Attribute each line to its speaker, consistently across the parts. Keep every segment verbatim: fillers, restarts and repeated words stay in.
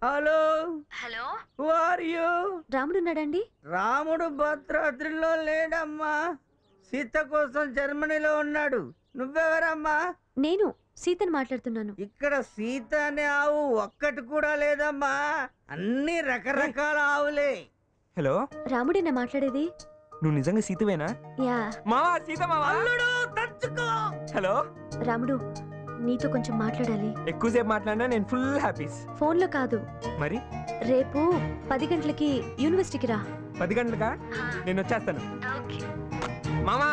Speaker 1: Hello
Speaker 2: hello
Speaker 1: who are you?
Speaker 2: Ramudu ఉన్నాడండి?
Speaker 1: రాముడు భద్రాద్రిలో లేడమ్మా, సీత కోసం జర్మనీలో ఉన్నాడు. నువ్వెవరమ్మా?
Speaker 2: నేను సీతను మాట్లాడుతున్నాను.
Speaker 1: ఇక్కడ సీత అనే ఆవు ఒక్కటి కూడా లేదమ్మా, అన్ని రకరకాల ఆవులే.
Speaker 3: హలో,
Speaker 2: రాముడేనా మాట్లాడేది?
Speaker 3: నువ్వు నిజంగా సీతవేనా?
Speaker 2: యా.
Speaker 3: మావా, సీత మావా.
Speaker 1: అల్లుడు తచ్చుకో.
Speaker 3: హలో
Speaker 2: రాముడు, నీతో కొంచెం మాట్లాడాలి.
Speaker 3: ఎక్కువసేపు మాట్లాడినా నేను ఫుల్ హ్యాపీస్.
Speaker 2: ఫోన్లో కాదు,
Speaker 3: మరి
Speaker 2: రేపు పది గంటలకి యూనివర్సిటీకి రా.
Speaker 3: పది గంటలకా? నేను వచ్చేస్తాను మామా.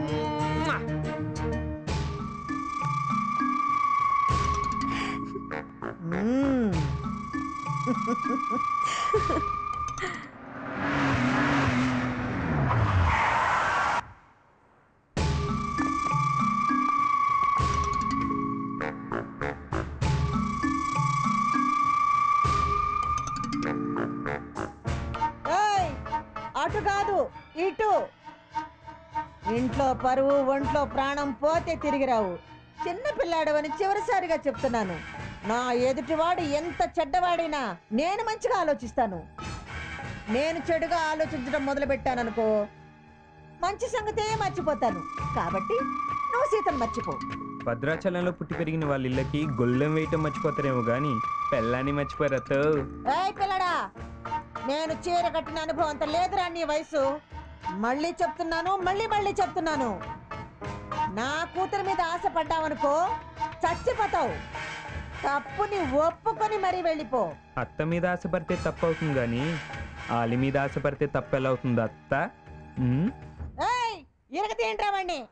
Speaker 4: అటు కాదు, ఇటు. ఇంట్లో పరువు, ఒంట్లో ప్రాణం పోతే తిరిగి రావు. చిన్న పిల్లాడవని చివరిసారిగా చెప్తున్నాను. నా ఎదుటివాడు ఎంత చెడ్డవాడైనా నేను మంచిగా ఆలోచిస్తాను. నేను చెడుగా ఆలోచించడం మొదలు పెట్టాననుకో, మంచి సంగతే మర్చిపోతాను. కాబట్టి నువ్వు సీతను మర్చిపో.
Speaker 3: భద్రాచలంలో పుట్టి పెరిగిన వాళ్ళ ఇళ్ళకి గొల్లెం వేయటం మర్చిపోతారేమో గాని పెళ్ళాన్ని మర్చిపోరతో.
Speaker 4: ఏయ్ పిల్లడా, నేను చీర కట్టిన అనుభవం అంత లేదురా నీ వయసు. మళ్ళీ చెప్తున్నాను, మళ్ళీ మళ్ళీ చెప్తున్నాను, నా కూతురు మీద ఆశ పడ్డావనుకో చచ్చిపోతావు. తప్పుని ఒప్పుకొని మరీ వెళ్ళిపో.
Speaker 3: అత్త మీద ఆశపడితే తప్పు అవుతుంది గాని ఆలి మీద ఆశపడితే తప్పు ఎలా అవుతుంది అత్త?
Speaker 4: ఏయ్, ఇరగతీయండిరా వాణ్ణి.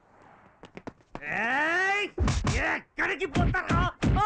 Speaker 1: ఎక్కడికి పోతారా?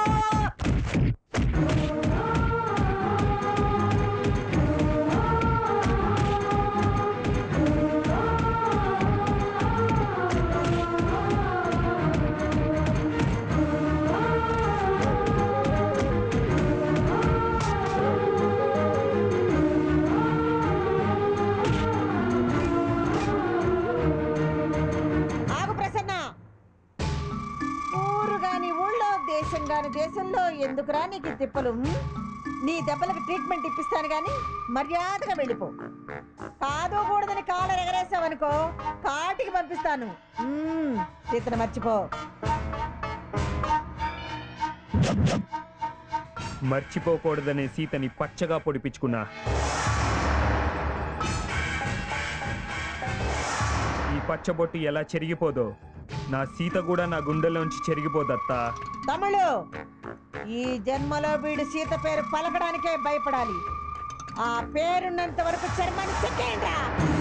Speaker 4: దేశంలో ఎందుకురా నీకు తిప్పలు? నీ దెబ్బలకు ట్రీట్మెంట్ ఇప్పిస్తాను గాని మర్యాదగా వెళ్ళిపో. కాదు కూడదని కాళ్ళ ఎగరేసావనుకో కాటికి పంపిస్తాను. సీతను మర్చిపో.
Speaker 3: మర్చిపోకూడదనే సీతని పచ్చగా పొడిపించుకున్నా. ఈ పచ్చబొట్టు ఎలా చెరిగిపోదో నా సీత కూడా నా గుండెల్లోంచి చెరిగిపోదత్తా.
Speaker 4: తమ్ముళ్ళు, ఈ జన్మలో వీడు సీత పేరు పలకడానికే భయపడాలి. ఆ పేరున్నంత వరకు చర్మాన్ని చెక్కేయండిరా.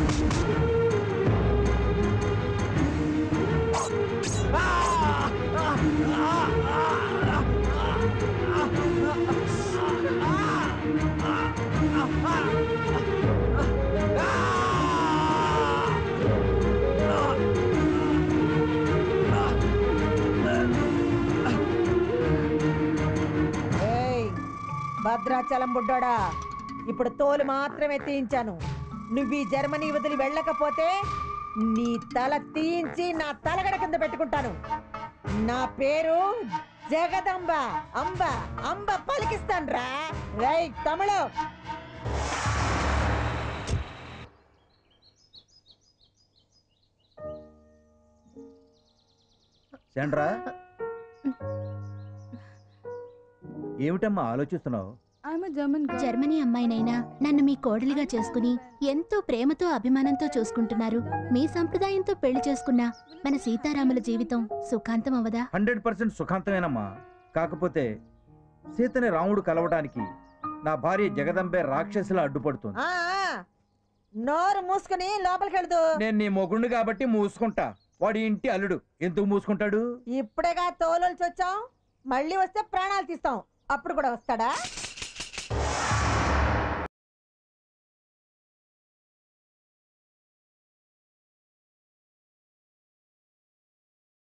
Speaker 4: భద్రాచలం బుడ్డోడా, ఇప్పుడు తోలు మాత్రమే తీయించాను. నువ్వు ఈ జర్మనీ వదిలి వెళ్ళకపోతే నీ తల తీయించి నా తలగడ కింద పెట్టుకుంటాను. నా పేరు జగదంబ. అంబ అంబ పలికిస్తాను రా. రై తమిళ,
Speaker 5: చండ్రా, ఏమిటమ్మా ఆలోచిస్తున్నావు?
Speaker 6: జర్మనీ అమ్మాయినైనా నన్ను మీ కోడలిగా చేసుకుని ఎంతో ప్రేమతో అభిమానంతో చూసుకుంటున్నారు. మీ సంప్రదాయంతో పెళ్లి చేసుకున్న మన సీతారాముల జీవితం సుఖాంతం అవదా?
Speaker 5: Hundred percent సుఖాంతమేనమ్మా. కాకపోతే సీతని రాముడు కలవడానికి నా భార్య జగదంబే రాక్షసులా అడ్డుపడుతుంది.
Speaker 4: నోరు మూసుకుని లోపలికి వెళ్తూ.
Speaker 5: నేను నీ మొగుండు కాబట్టి మూసుకుంటా. వాడి ఇంటి అల్లుడు ఎందుకు మూసుకుంటాడు?
Speaker 4: ఇప్పుడేగా తోలుల్చి వచ్చాం, మళ్ళీ వస్తే ప్రాణాలు తీస్తాం. అప్పుడు కూడా వస్తాడా?